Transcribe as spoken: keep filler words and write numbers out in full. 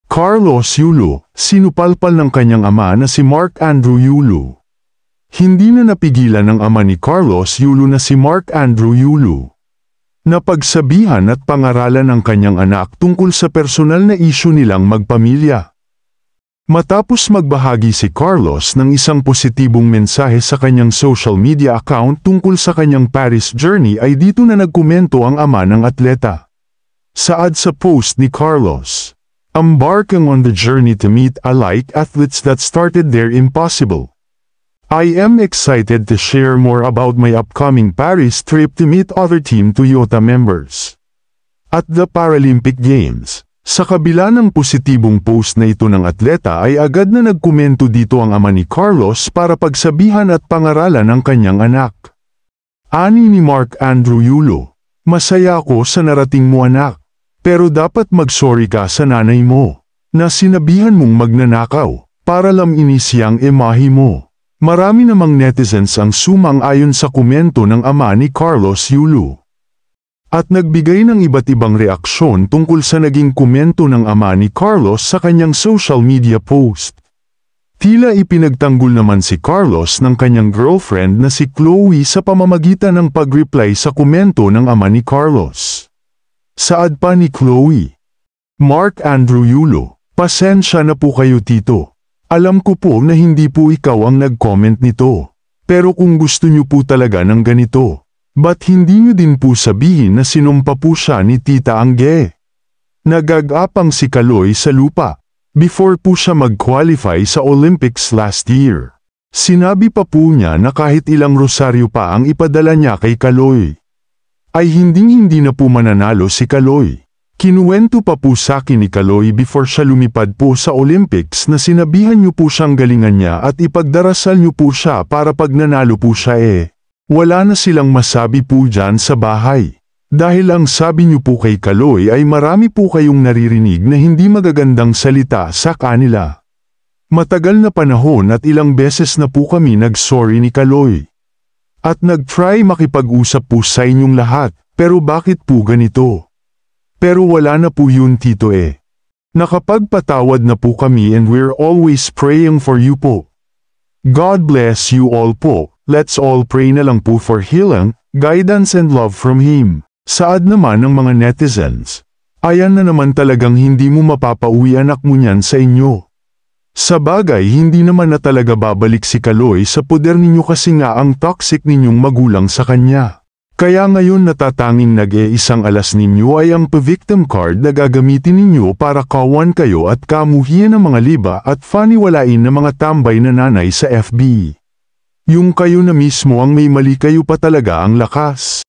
Carlos Yulo, sinupalpal ng kanyang ama na si Mark Andrew Yulo. Hindi na napigilan ng ama ni Carlos Yulo na si Mark Andrew Yulo. Napagsabihan at pangaralan ang kanyang anak tungkol sa personal na isyu nilang magpamilya. Matapos magbahagi si Carlos ng isang positibong mensahe sa kanyang social media account tungkol sa kanyang Paris journey ay dito na nagkomento ang ama ng atleta. Saad sa post ni Carlos, "Embarking on the journey to meet alike athletes that started their impossible. I am excited to share more about my upcoming Paris trip to meet other Team Toyota members at the Paralympic Games." Sa kabila ng positibong post na ito ng atleta ay agad na nagkomento dito ang ama ni Carlos para pagsabihan at pangaralan ang kanyang anak. Ani ni Mark Andrew Yulo, "Masaya ako sa narating mo anak, pero dapat mag-sorry ka sa nanay mo, na sinabihan mong magnanakaw, para lamini siyang imahe mo." Marami namang netizens ang sumang-ayon sa komento ng ama ni Carlos Yulo. At nagbigay ng iba't ibang reaksyon tungkol sa naging komento ng ama ni Carlos sa kanyang social media post. Tila ipinagtanggol naman si Carlos ng kanyang girlfriend na si Chloe sa pamamagitan ng pag-reply sa komento ng ama ni Carlos. Saad pa ni Chloe, "Mark Andrew Yulo, pasensya na po kayo tito. Alam ko po na hindi po ikaw ang nag-comment nito. Pero kung gusto niyo po talaga ng ganito, ba't hindi niyo din po sabihin na sinumpa po siya ni Tita Angge? Nagagapang si Kaloy sa lupa, before po siya mag-qualify sa Olympics last year. Sinabi pa po niya na kahit ilang rosaryo pa ang ipadala niya kay Kaloy, ay hinding-hindi na po mananalo si Kaloy. Kinuwento pa po sa akin ni Kaloy before siya lumipad po sa Olympics na sinabihan niyo po siyang galingan niya at ipagdarasal niyo po siya para pag nanalo po siya eh. Wala na silang masabi po dyan sa bahay. Dahil ang sabi niyo po kay Kaloy ay marami po kayong naririnig na hindi magagandang salita sa kanila. Matagal na panahon at ilang beses na po kami nag-sorry ni Kaloy. At nag-try makipag-usap po sa inyong lahat, pero bakit po ganito? Pero wala na po yun tito eh. Nakapagpatawad na po kami and we're always praying for you po. God bless you all po. Let's all pray na lang po for healing, guidance and love from Him." Saad naman ng mga netizens, "Ayan na naman talagang hindi mo mapapauwi anak mo niyan sa inyo. Sa bagay hindi naman na talaga babalik si Kaloy sa poder ninyo kasi nga ang toxic ninyong magulang sa kanya. Kaya ngayon natatanging nag-e-isang alas ninyo ay ang pa-victim card na gagamitin ninyo para kawan kayo at kamuhian ng mga liba at faniwalain ng mga tambay na nanay sa F B. Yung kayo na mismo ang may mali kayo pa talaga ang lakas."